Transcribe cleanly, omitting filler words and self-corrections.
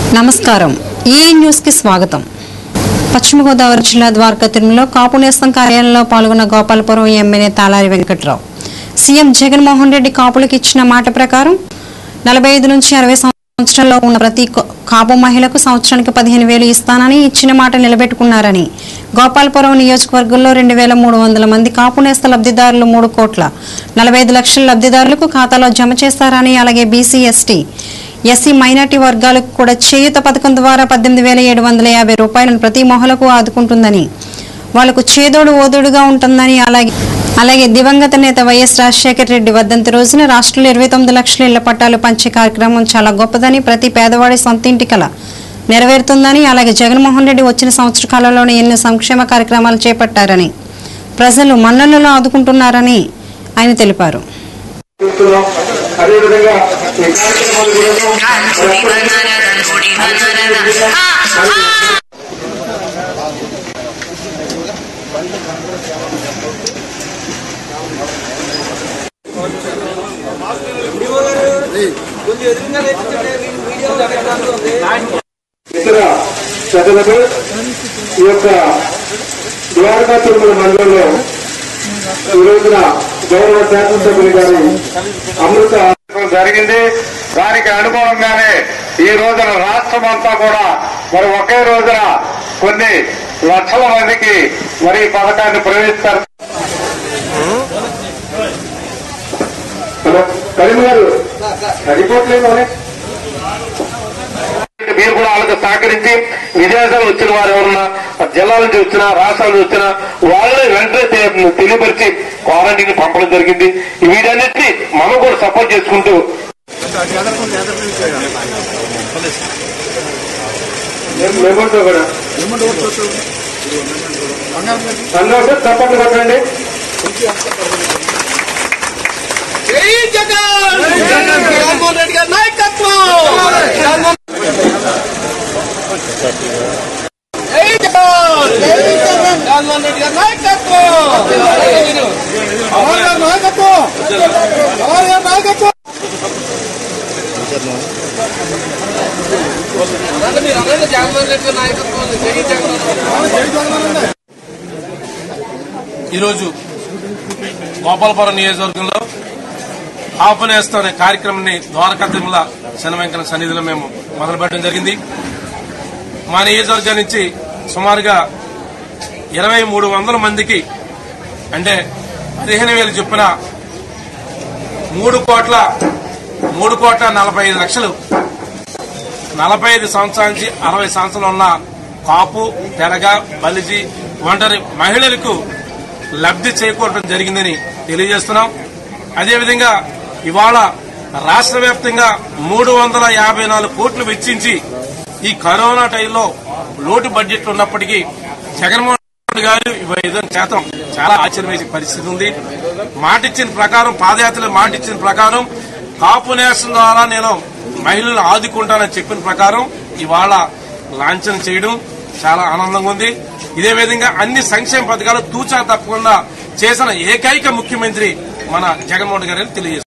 నమస్కారం ఈ న్యూస్ కి స్వాగతం। పశ్చిమ గోదావరి జిల్లా ద్వారకా తిరుమలలో కాపు నేస్తం కార్యాలయంలో పాల్గొన్న గోపాలపురం ఎమ్మెల్యే తాలారి వెంకట్రావు సీఎం జగన్మోహన్ రెడ్డి కాపులకు ఇచ్చిన మాట ప్రకారం 45 నుంచి 60 సంవత్సరాల్లో ఉన్న ప్రతి కాపు మహిళకు సంవత్సరానికి 15,000 ఇస్తానని ఇచ్చిన మాట నిలబెట్టుకున్నారని గోపాలపురం నియోజకవర్గంలో 2,300 మంది కాపు నేస్త లబ్ధిదారులు 3 కోట్ల 45 లక్షల లబ్ధిదారులకు ఖాతాలో జమ చేస్తారని అలాగే బీసీ ఎస్సీ మైనార్టీ వర్గాలకు కూడా చేయూత పథకం ద్వారా 18,750 రూపాయలను ప్రతి మహిళకు ఆదుకుంటుందని వాళ్లకు చేదోడు ఓదోడుగా ఉంటుందని అలాగే దివంగత నేత వైఎస్ రాజశేఖర రెడ్డి వర్ధంతి రోజున రాష్ట్రంలో 29 లక్షల ఇళ్ల పట్టాలు పంచే కార్యక్రమం చాలా గొప్పదని ప్రతి పేదవాడి సొంత ఇంటి కల నెరవేరుతుందని అలాగే జగన్మోహన్ రెడ్డి వచ్చిన సంవత్సర కాలంలోనే ఎన్నో సంక్షేమ కార్యక్రమాలు చేపట్టారని ప్రజలు మన్ననలు ఆదుకుంటున్నారని ఆయన తెలిపారు। ద్వారకా తిరుమల మండలంలో ఈ రోజున గౌరవ శాసనసభ్యులు గారు అమృత జరిగింది। దానికి అనుగుణంగానే ఈ రోజున రాష్ట్రం అంతా కూడా మరి ఒకే రోజున కొన్ని లక్షల మందికి మరి ఈ పథకాన్ని ప్రవేశిస్తారు। కరీంగారు రిపోర్ట్లేదు మీరు కూడా వాళ్ళకి సహకరించి విదేశాలు వచ్చిన వారు ఎవరన్నా జిల్లాల నుంచి వచ్చినా రాష్ట్రాల నుంచి వచ్చినా వాళ్ళని వెంటనే తెలియపరిచి క్వారంటైన్ పంపడం జరిగింది। వీటన్నిటినీ మనం కూడా సపోర్ట్ చేసుకుంటూ తప్పట్లు పట్టండి। జగన్మోహన్ రెడ్డి గారి నాయకత్వం, జగన్మోహన్ రెడ్డి గారి నాయకత్వం, ఈరోజు గోపాలపురం నియోజకవర్గంలో కాపు నేస్తం అనే కార్యక్రమాన్ని ద్వారకా తిరుమల శనవెంకన్న సన్నిధిలో మేము మొదలుపెట్టడం జరిగింది। మా నియోజకవర్గం నుంచి సుమారుగా 2,300 మందికి అంటే 15,000 చొప్పున 3 కోట్ల 45 లక్షలు 45 సంవత్సరాల నుంచి 60 సంవత్సరాలు ఉన్న కాపు తెరగ బలిజి ఒంటరి మహిళలకు లబ్ధి చేకూరడం జరిగిందని తెలియజేస్తున్నాం। అదేవిధంగా ఇవాళ రాష్ట్ర వ్యాప్తంగా 354 కోట్లు వెచ్చించి ఈ కరోనా టైంలో లోటు బడ్జెట్ ఉన్నప్పటికీ జగన్మోహన్ రెడ్డి గారు 5% చాలా ఆశ్చర్య వేసే పరిస్థితి ఉంది। మాటిచ్చిన ప్రకారం పాదయాత్రలో మాటిచ్చిన ప్రకారం కాపు నేస్తం ద్వారా నేను మహిళలను ఆదుకుంటానని చెప్పిన ప్రకారం ఇవాళ లాంఛనం చేయడం చాలా ఆనందంగా ఉంది। ఇదే విధంగా అన్ని సంక్షేమ పథకాలు తూచా తప్పకుండా చేసిన ఏకైక ముఖ్యమంత్రి మన జగన్మోహన్ రెడ్డి గారని తెలియజేస్తారు।